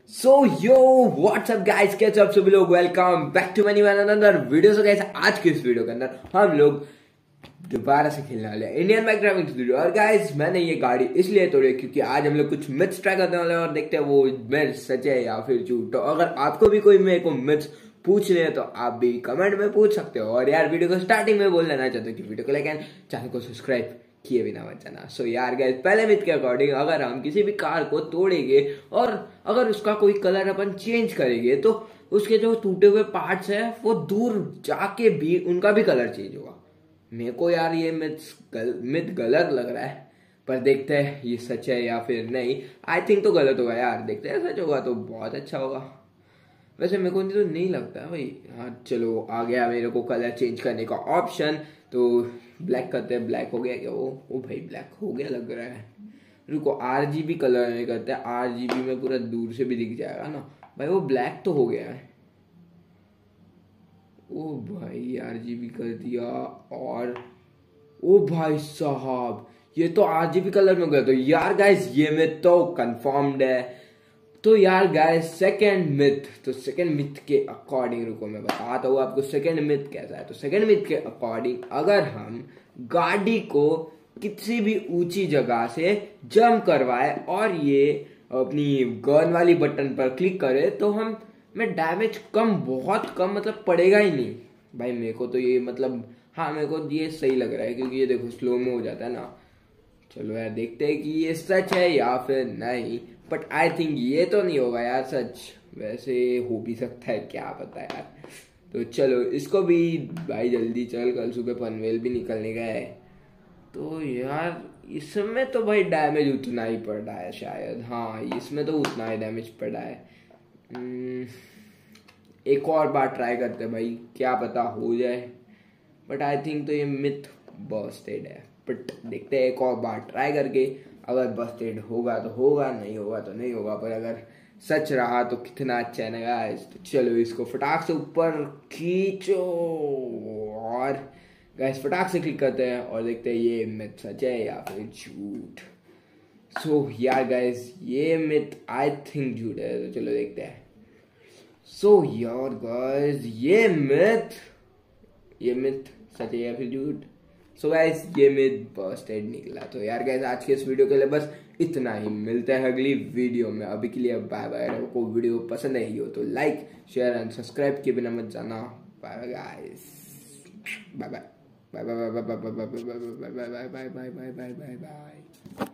सो यो WhatsApp guys, कैसे आप सभी लोग, welcome back to money one another video. So guys, आज के इस वीडियो के अंदर हम लोग दोबारा से खेलने वाले हैं इंडियन बाइक ड्राइविंग स्टूडियो। और गाइस, मैंने ये गाड़ी इसलिए तोड़ी क्योंकि आज हम लोग कुछ मिथ्स ट्राई करने वाले हैं और देखते हैं वो मिथ्स सच है या फिर झूठ। तो अगर आपको भी कोई मेरे को मिथ्स पूछने हैं तो आप भी कमेंट में पूछ सकते हो। और यार, वीडियो को स्टार्टिंग में बोल देना चाहते हो कि वीडियो को लाइक एंड चैनल को सब्सक्राइब किए बिना मत जाना। सो यार गाइस, पहले मिथ के अकॉर्डिंग अगर हम किसी भी कार को तोड़ेंगे और अगर उसका कोई कलर अपन चेंज करेंगे तो उसके जो टूटे हुए पार्ट्स हैं वो दूर जाके भी उनका भी कलर चेंज होगा। मेरे को यार ये मिथ गलत लग रहा है, पर देखते हैं ये सच है या फिर नहीं। आई थिंक तो गलत होगा यार, देखते हैं सच होगा तो बहुत अच्छा होगा। वैसे मेरे को तो नहीं लगता भाई। हाँ चलो, आ गया मेरे को कलर चेंज करने का ऑप्शन, तो ब्लैक करते हैं। ब्लैक हो गया क्या? वो भाई ब्लैक हो गया लग रहा है। रुको, आरजीबी कलर में करते हैं। आरजीबी में पूरा दूर से भी दिख जाएगा ना भाई। वो ब्लैक तो हो गया है। ओ भाई, आरजीबी कर दिया। और ओ भाई साहब, ये तो आरजीबी कलर में गया। तो यार गाइस, ये मिथ तो कंफर्म्ड है। तो यार गाइस, सेकंड मिथ, तो सेकंड मिथ के अकॉर्डिंग, रुको मैं बताता हूँ आपको सेकंड मिथ कैसा है। तो सेकंड मिथ के अकॉर्डिंग अगर हम गाड़ी को किसी भी ऊंची जगह से जंप करवाए और ये अपनी गन वाली बटन पर क्लिक करे तो हम में डैमेज बहुत कम मतलब पड़ेगा ही नहीं भाई। मेरे को तो ये मतलब, हाँ मेरे को ये सही लग रहा है क्योंकि ये देखो स्लो में हो जाता है ना। चलो यार, देखते हैं कि ये सच है या फिर नहीं। बट आई थिंक ये तो नहीं होगा यार सच। वैसे हो भी सकता है, क्या पता यार। तो चलो, इसको भी भाई जल्दी चल, कल सुबह पनवेल भी निकलने का है। तो यार इसमें तो भाई डैमेज उतना ही पड़ रहा है शायद। हाँ, इसमें तो उतना ही डैमेज पड़ा है। एक और बार ट्राई करते हैं भाई, क्या पता हो जाए। बट आई थिंक तो ये मिथ बस्टेड है। बट देखते हैं एक और बार ट्राई करके, अगर बस्टेड होगा तो होगा, नहीं होगा तो नहीं होगा। पर अगर सच रहा तो कितना अच्छा है ना गाइस। तो चलो, इसको फटाक से ऊपर खींचो और गाइस फटाक से क्लिक करते हैं और देखते हैं ये मिथ सच है या फिर झूठ। सो यार गाइस, ये मिथ आई थिंक झूठ है। तो चलो देखते हैं। सो यार गाइस, ये मिथ सच है या फिर झूठ। सो गाइस, ये मिथ बस्टेड निकला। तो यार गाइस, आज के इस वीडियो के लिए बस इतना ही। मिलते हैं अगली वीडियो में। अभी के लिए बाय बाय। अगर आपको वीडियो पसंद आई हो तो लाइक शेयर एंड सब्सक्राइब किए बिना मत जाना। Bye bye guys, bye bye bye bye bye bye bye bye bye bye bye bye bye bye bye bye bye bye.